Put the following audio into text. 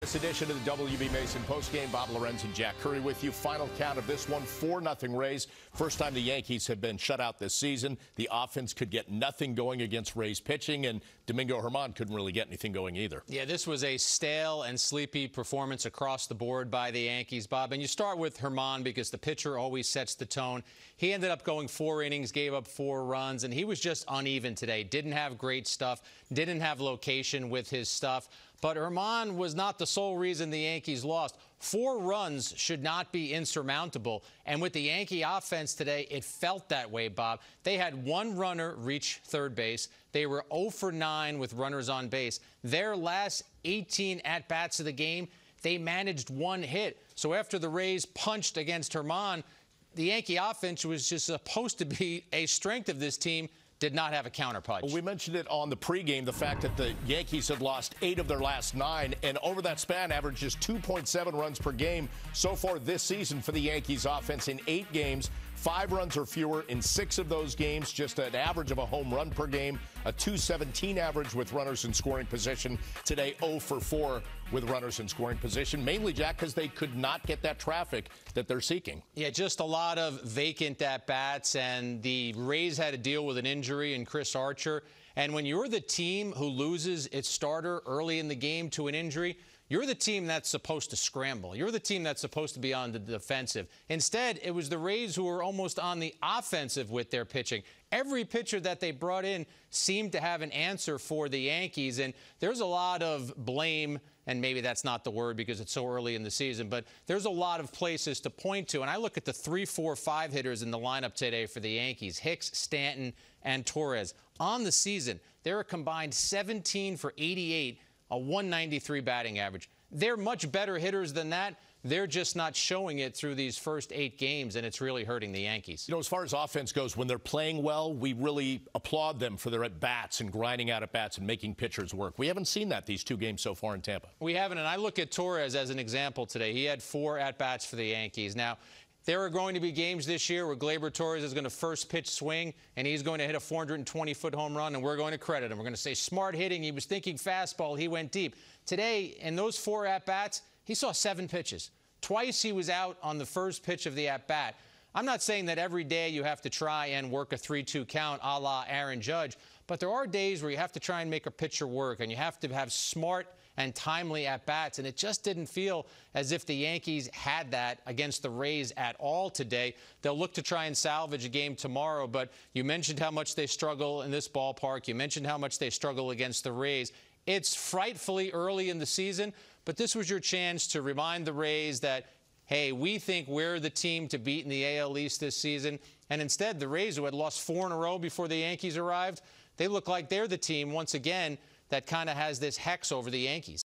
This edition of the WB Mason postgame. Bob Lorenz and Jack Curry with you. Final count of this one, 4-0 Rays. First time the Yankees have been shut out this season. The offense could get nothing going against Rays pitching, and Domingo Germán couldn't really get anything going either. Yeah, this was a stale and sleepy performance across the board by the Yankees, Bob. And you start with Germán because the pitcher always sets the tone. He ended up going 4 innings, gave up 4 runs, and he was just uneven today. Didn't have great stuff, didn't have location with his stuff. But Germán was not the sole reason the Yankees lost. 4 runs should not be insurmountable. And with the Yankee offense today, it felt that way, Bob. They had 1 runner reach third base. They were 0 for 9 with runners on base. Their last 18 at-bats of the game, they managed 1 hit. So after the Rays punched against Germán, the Yankee offense was just supposed to be a strength of this team. Did not have a counterpunch. Well, we mentioned it on the pregame, the fact that the Yankees had lost 8 of their last 9, and over that span averaged just 2.7 runs per game so far this season for the Yankees offense in 8 games. 5 runs or fewer in 6 of those games, just an average of a home run per game, a .217 average with runners in scoring position. Today, 0 for 4 with runners in scoring position, mainly, Jack, because they could not get that traffic that they're seeking. Yeah, just a lot of vacant at-bats, and the Rays had to deal with an injury in Chris Archer. And when you're the team who loses its starter early in the game to an injury, you're the team that's supposed to scramble. You're the team that's supposed to be on the defensive. Instead, it was the Rays who were almost on the offensive with their pitching. Every pitcher that they brought in seemed to have an answer for the Yankees, and there's a lot of blame, and maybe that's not the word because it's so early in the season, but there's a lot of places to point to. And I look at the 3, 4, 5 hitters in the lineup today for the Yankees, Hicks, Stanton, and Torres. On the season, they're a combined 17 for 88, a 193 batting average. They're much better hitters than that. They're just not showing it through these first 8 games, and it's really hurting the Yankees. You know, as far as offense goes, when they're playing well, we really applaud them for their at-bats and grinding out at-bats and making pitchers work. We haven't seen that these 2 games so far in Tampa. We haven't, and I look at Torres as an example today. He had 4 at-bats for the Yankees. Now, there are going to be games this year where Gleyber Torres is going to first pitch swing, and he's going to hit a 420-foot home run, and we're going to credit him. We're going to say smart hitting. He was thinking fastball. He went deep. Today, in those 4 at-bats, he saw 7 pitches. Twice he was out on the first pitch of the at-bat. I'm not saying that every day you have to try and work a 3-2 count a la Aaron Judge, but there are days where you have to try and make a pitcher work, and you have to have smart and timely at-bats, and it just didn't feel as if the Yankees had that against the Rays at all today. They'll look to try and salvage a game tomorrow, but you mentioned how much they struggle in this ballpark. You mentioned how much they struggle against the Rays. It's frightfully early in the season, but this was your chance to remind the Rays that, hey, we think we're the team to beat in the AL East this season. And instead, the Rays, who had lost 4 in a row before the Yankees arrived, they look like they're the team, once again, that kind of has this hex over the Yankees.